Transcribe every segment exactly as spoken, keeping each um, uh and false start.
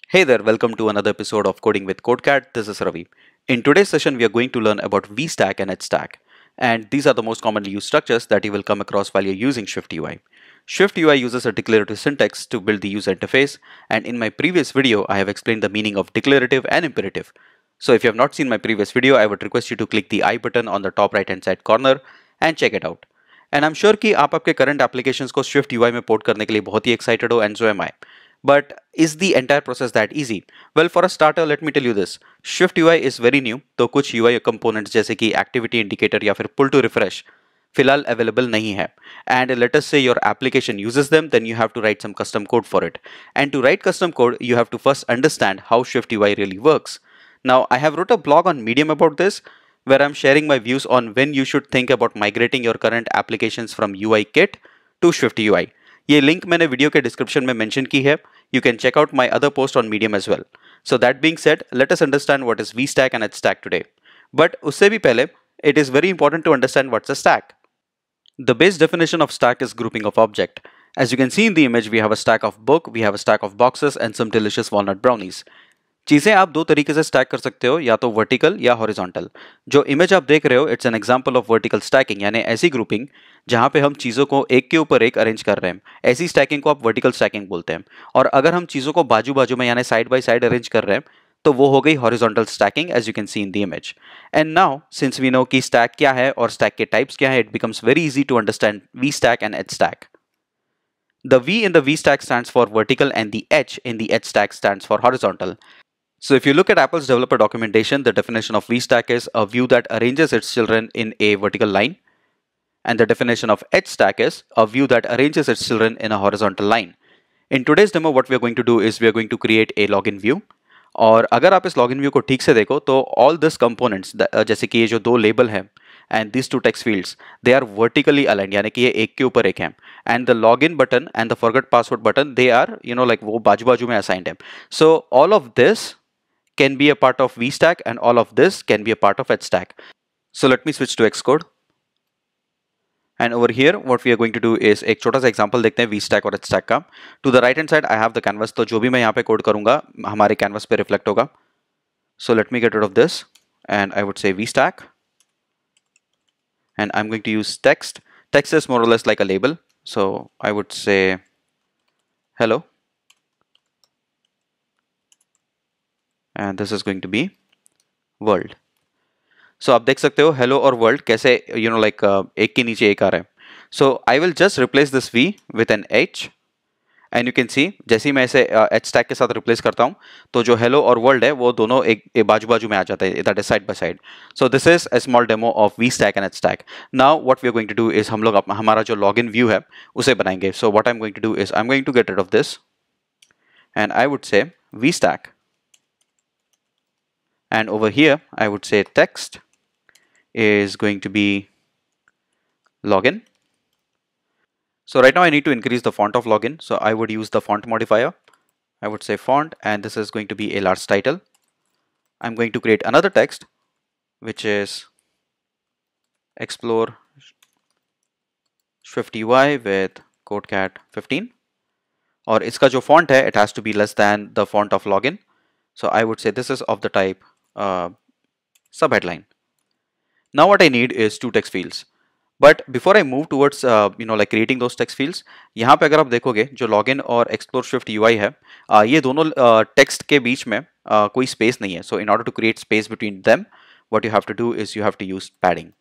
Hey there, welcome to another episode of Coding with CodeCat. This is Ravi. In today's session, we are going to learn about VStack and HStack. And these are the most commonly used structures that you will come across while you're using SwiftUI. SwiftUI uses a declarative syntax to build the user interface. And in my previous video, I have explained the meaning of declarative and imperative. So if you have not seen my previous video, I would request you to click the I button on the top right hand side corner and check it out. And I'm sure कि आप आपके current applications को SwiftUI में port करने के लिए बहुत ही excited हो, and so am I. But is the entire process that easy? Well, for a starter, let me tell you this. SwiftUI is very new, तो कुछ U I components जैसे कि activity indicator या फिर pull to refresh फिलहाल available नहीं है. And let us say your application uses them, then you have to write some custom code for it. And to write custom code, you have to first understand how SwiftUI really works. Now, I have wrote a blog on Medium about this, where I'm sharing my views on when you should think about migrating your current applications from UIKit to SwiftUI. ये link मैंने video के description में mention की है. You can check out my other post on Medium as well. So that being said, let us understand what is VStack and HStack today. But उससे भी पहले, it is very important to understand what's a stack. The base definition of stack is grouping of object. As you can see in the image, we have a stack of book, we have a stack of boxes and some delicious walnut brownies. चीजें आप दो तरीके से stack कर सकते हो, या तो वर्टिकल या हॉरिजॉन्टल. जो इमेज आप देख रहे हो, it's an example of vertical stacking, यानी ऐसी ग्रुपिंग जहां पे हम चीजों को एक के ऊपर एक अरेंज कर रहे हैं. ऐसी स्टैकिंग को आप वर्टिकल स्टैकिंग बोलते हैं. और अगर हम चीजों को बाजू बाजू में यानी साइड बाय साइड अरेंज कर रहे हैं, तो वो हो गई horizontal stacking, as you can see in the image. And now since we know कि स्टैक क्या है और स्टैक के टाइप्स क्या है, it becomes very easy to understand VStack and HStack. The V in the VStack stands for vertical and the H in the HStack stands for horizontal. So if you look at Apple's developer documentation, the definition of VStack is a view that arranges its children in a vertical line. And the definition of HStack is a view that arranges its children in a horizontal line. In today's demo, what we are going to do is we are going to create a login view. और अगर आप इस login view को ठीक से देखो, तो all these components, जैसे कि ये जो दो label हैं, and these two text fields, they are vertically aligned, यानी कि ये एक के ऊपर एक हैं. And the login button and the forget password button, they are, you know, like वो बाजू बाजू में assigned हैं. So all of this can be a part of VStack and all of this can be a part of HStack. So let me switch to Xcode. And over here, what we are going to do is एक छोटा सा example देखते हैं VStack और HStack का. To the right hand side, I have the canvas. तो जो भी मैं यहाँ पे code करूँगा, हमारे canvas पे reflect होगा. So let me get rid of this, and I would say VStack. And I'm going to use text. Text is more or less like a label. So I would say hello. And this is going to be world. So आप देख सकते हो hello और world कैसे you know like uh, एक के नीचे एक आ रहा है. So I will just replace this V with an H, and you can see जैसे ही मैं इसे uh, HStack के साथ replace करता हूँ, तो जो hello और world है वो दोनों एक, एक बाजू बाजू में आ जाता है, that is side by side. So this is a small demo of VStack and HStack. Now what we are going to do is हम लोग हमारा जो login view है उसे बनाएंगे. So what I'm going to do is I'm going to get rid of this, and I would say VStack. And over here, I would say text is going to be login. So right now I need to increase the font of login. So I would use the font modifier. I would say font, and this is going to be a large title. I'm going to create another text, which is explore SwiftUI with CodeCat fifteen. और इसका जो font है, it has to be less than the font of login. So I would say this is of the type Uh, subheadline. Now what I need is two text fields. But before I move towards uh, you know like creating those text fields, यहाँ पे अगर आप देखोगे जो login और explore Swift U I है, uh, ये दोनों uh, text के बीच में uh, कोई space नहीं है. So in order to create space between them, what you have to do is you have to use padding.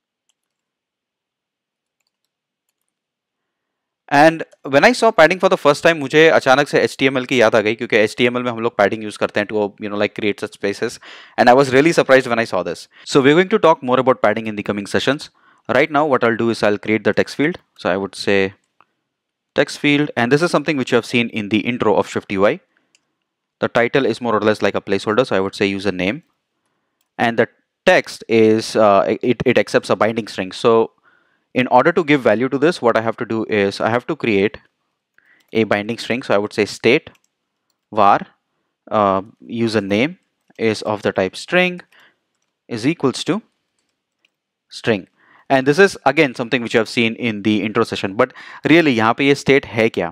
And when I saw padding for the first time, मुझे अचानक से H T M L की याद आ गई, क्योंकि H T M L में हम लोग पैडिंग यूज करते हैं to you know like create such spaces, and I was really surprised when I saw this. So we are going to talk more about padding in the coming sessions. Right now what I will do is I will create the text field. So I would say text field, and this is something which you have seen in the intro of SwiftUI. The title is more or less like a placeholder, so I would say username, and the text is uh, it, it accepts a binding string. So in order to give value to this, what I have to do is I have to create a binding string. So I would say state var uh, username is of the type string is equals to string. And this is again something which you have seen in the intro session, but really यहाँ पे ये state है क्या?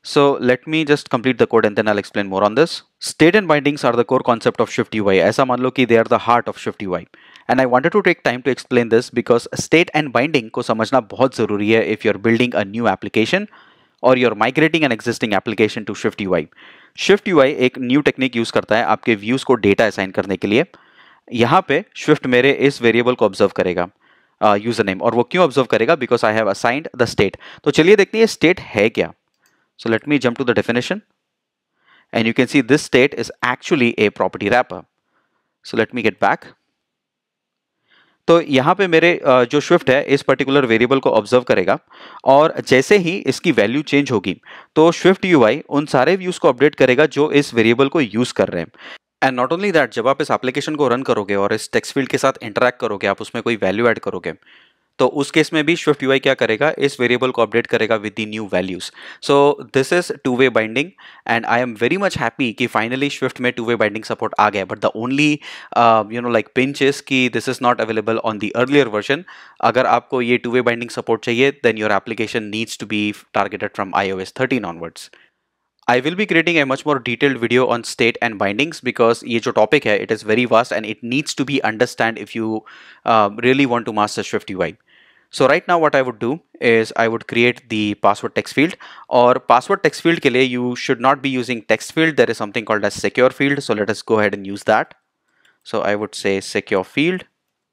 So let me just complete the code and then I'll explain more on this. State and bindings are the core concept of SwiftUI. ऐसा मान लो कि they are the heart of SwiftUI. And I wanted to take time to explain this because state and binding को समझना बहुत ज़रूरी है if you're building a new application or you're migrating an existing application to SwiftUI. SwiftUI एक new technique use करता है आपके views को data assign करने के लिए. यहाँ पे Swift मेरे इस variable को observe करेगा यूजर uh, नेम, और वो क्यों ऑब्जर्व करेगा? Because I have assigned the state. तो चलिए देखते हैं ये स्टेट है क्या. So let me jump to the definition and you can see this state is actually a property wrapper. So let me get back. तो यहाँ पे मेरे uh, जो स्विफ्ट है इस पर्टिकुलर वेरिएबल को ऑब्जर्व करेगा और जैसे ही इसकी वैल्यू चेंज होगी तो स्विफ्ट यूआई उन सारे व्यूज को अपडेट करेगा जो इस वेरिएबल को यूज कर रहे हैं. एंड नॉट ओनली दैट, जब आप इस एप्लीकेशन को रन करोगे और इस टेक्स्ट फील्ड के साथ इंटरैक्ट करोगे, आप उसमें कोई वैल्यू ऐड करोगे, तो उस केस में भी स्विफ्ट यूआई क्या करेगा? इस वेरिएबल को अपडेट करेगा with the new values. So this is two way binding and I am very much happy कि फाइनली स्विफ्ट में टू वे बाइंडिंग सपोर्ट आ गया. But the only you know like pinch is कि this is not available on the earlier version. अगर आपको ये two way binding support चाहिए then your application needs to be targeted from iOS thirteen onwards. I will be creating a much more detailed video on state and bindings because ये जो topic है it is very vast and it needs to be understand if you uh, really want to master SwiftUI. So right now what I would do is I would create the password text field, और password text field के लिए you should not be using text field. There is something called as secure field. So let us go ahead and use that. So I would say secure field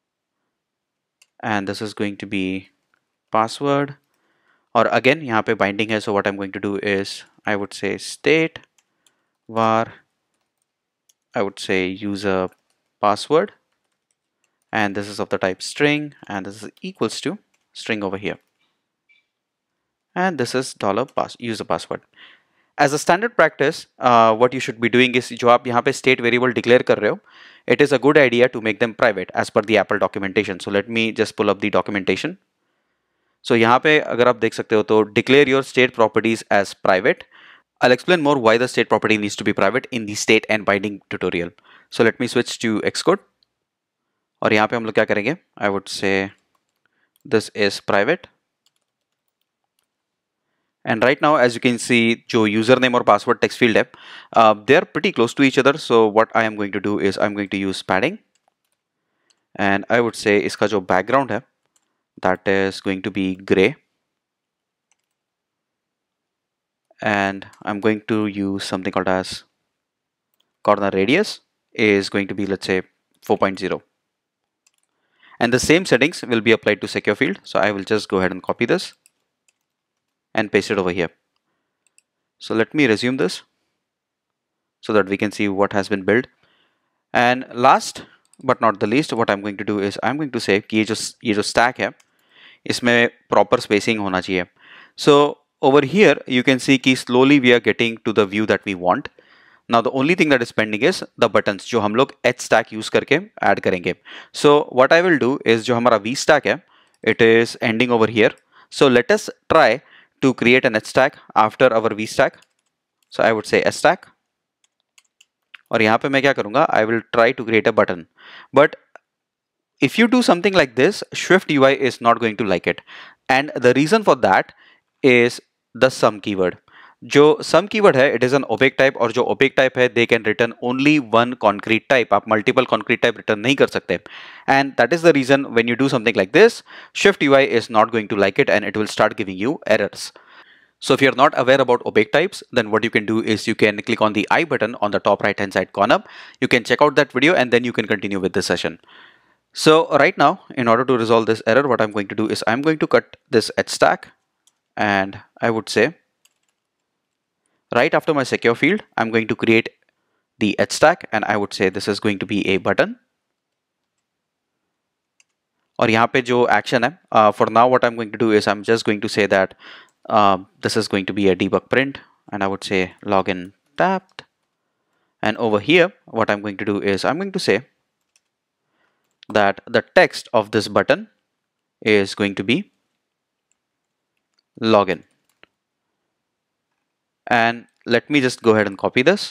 and this is going to be password. और again यहाँ पे binding है, so what I'm going to do is I would say state var I would say user password and this is of the type string and this is equals to string over here and this is dollar pass user password. As a standard practice uh, what you should be doing is जो आप यहाँ पे state variable declare कर रहे हो, it is a good idea to make them private as per the Apple documentation. So let me just pull up the documentation. So यहाँ पे अगर आप देख सकते हो तो declare your state properties as private. I'll explain more why the state property needs to be private in the state and binding tutorial. So let me switch to Xcode. और यहाँ पे हम लोग क्या करेंगे? I would say this is private. And right now as you can see जो username और password text field है uh, they are pretty close to each other. So what I am going to do is I'm going to use padding and I would say इसका जो background है that is going to be gray and I'm going to use something called as corner radius is going to be let's say four point zero and the same settings will be applied to secure field. So I will just go ahead and copy this and paste it over here. So let me resume this so that we can see what has been built. And last but not the least what I'm going to do is I'm going to say कि ये जो ये जो stack है इसमें proper spacing होना चाहिए. So over here you can see कि slowly we are getting to the view that we want. Now the only thing that is pending is the buttons जो हम लोग H stack use करके add करेंगे. So what I will do is जो हमारा V stack है it is ending over here. So let us try to create an H stack after our V stack. So I would say S stack और यहाँ पे मैं क्या करूँगा? I will try to create a button. But if you do something like this, SwiftUI is not going to like it. And the reason for that is the sum keyword. जो sum keyword है it is an opaque type और जो opaque type है they can return only one concrete type. आप multiple concrete type return नहीं कर सकते. And that is the reason when you do something like this, SwiftUI is not going to like it and it will start giving you errors. So if you're not aware about opaque types, then what you can do is you can click on the I button on the top right hand side corner. You can check out that video and then you can continue with this session. So right now, in order to resolve this error, what I'm going to do is I'm going to cut this H stack and I would say right after my secure field, I'm going to create the H stack and I would say this is going to be a button. और यहाँ पे जो action है, uh, for now what I'm going to do is I'm just going to say that uh, this is going to be a debug print and I would say login tapped. And over here, what I'm going to do is I'm going to say that the text of this button is going to be login. And let me just go ahead and copy this.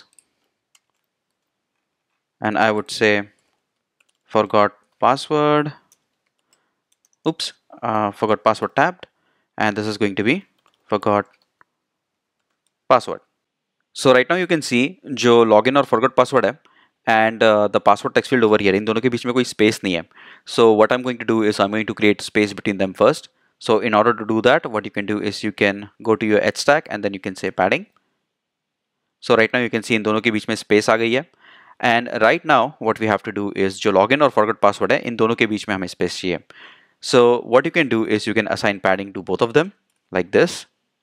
And I would say forgot password. Oops, uh, forgot password tabbed. And this is going to be forgot password. So right now you can see जो login और forgot password है and uh, the password text field over here, इन दोनों के बीच में कोई space नहीं है. So what I'm going to do is I'm going to create space between them first. So in order to do that, what you can do is you can go to your edge stack and then you can say padding. So right now you can see इन दोनों के बीच में space आ गई है. And right now what we have to do is जो login और forgot password है इन दोनों के बीच में हमें space चाहिए. So what you can do is you can assign padding to both of them like this.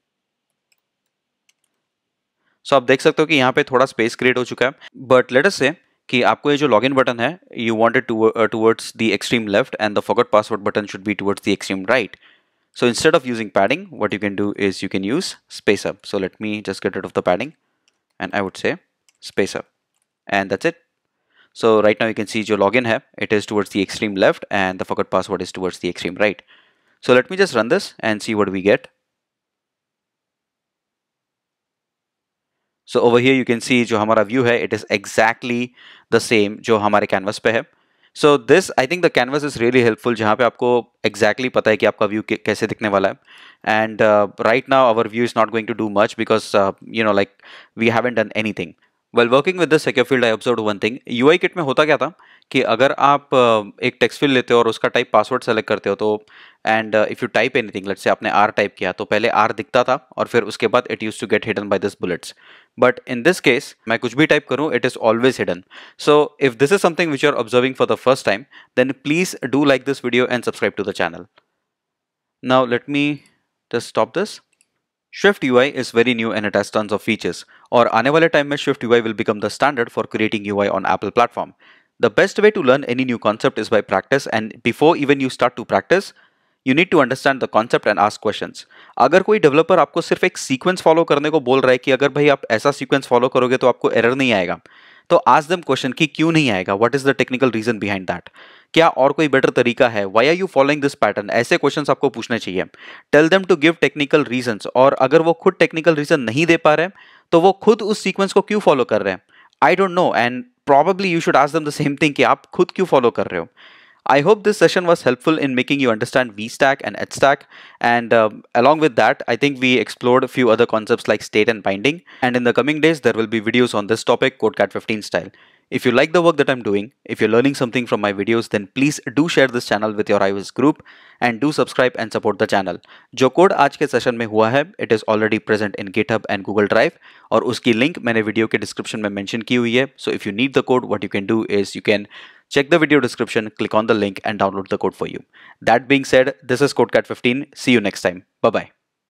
So आप देख सकते हो कि यहाँ पे थोड़ा स्पेस क्रिएट हो चुका है. बट लेट अस से कि आपको ये जो लॉगिन बटन है you want it towards the extreme left and the forgot password button should be towards the extreme right. So instead of using padding, what you can do is you can use space up. So let me just get rid of the padding and I would say space up, and that's it. So right now you can see जो login है it is towards the extreme left and the forgot password is towards the extreme right. So let me just run this and see what we get. So over here you can see जो हमारा view है it is exactly the same जो हमारे canvas पे है. So this I think the canvas is really helpful जहाँ पे आपको exactly पता है कि आपका view कैसे दिखने वाला है. And uh, right now our view is not going to do much because uh, you know like we haven't done anything. While working with the secure field, I observed one thing. U I kit में होता क्या था कि अगर आप uh, एक text field लेते हो और उसका टाइप पासवर्ड सेलेक्ट करते हो तो and if you type anything, let's say आपने R टाइप किया तो पहले R दिखता था और फिर उसके बाद it used to get hidden by this bullets. But in this case मैं कुछ भी टाइप करूं it is always hidden. So if this is something which you are observing for the first time then please do like this video and subscribe to the channel. Now let me just stop this. Swift U I is very new and it has tons of features. और आने वाले time में Swift U I will become the standard for creating U I on Apple platform. The best way to learn any new concept is by practice, and before even you start to practice, you need to understand the concept and ask questions. अगर कोई developer आपको सिर्फ एक sequence follow करने को बोल रहा है कि अगर भाई आप ऐसा सीक्वेंस फॉलो करोगे तो आपको एरर नहीं आएगा, तो ask them क्वेश्चन कि क्यों नहीं आएगा, what is the technical reason behind that, क्या और कोई बेटर तरीका है, why are you following this pattern, ऐसे क्वेश्चंस आपको पूछने चाहिए. Tell them to give technical reasons, और अगर वो खुद टेक्निकल रीजन नहीं दे पा रहे तो वो खुद उस सीक्वेंस को क्यों फॉलो कर रहे हैं, I don't know, and probably you should ask them the same thing कि आप खुद क्यों फॉलो कर रहे हो. I hope this session was helpful in making you understand VStack and EdgeStack, and uh, along with that I think we explored a few other concepts like state and binding, and in the coming days there will be videos on this topic CodeCat fifteen style. If you like the work that I'm doing, if you're learning something from my videos, then please do share this channel with your iOS group and do subscribe and support the channel. जो code आज के session में हुआ है it is already present in GitHub and Google Drive, और उसकी link मैंने video के डिस्क्रिप्शन में मेंशन की हुई है. So if you need the code, what you can do is you can check the video description, click on the link and download the code for you. That being said, this is CodeCat fifteen. See you next time. Bye bye.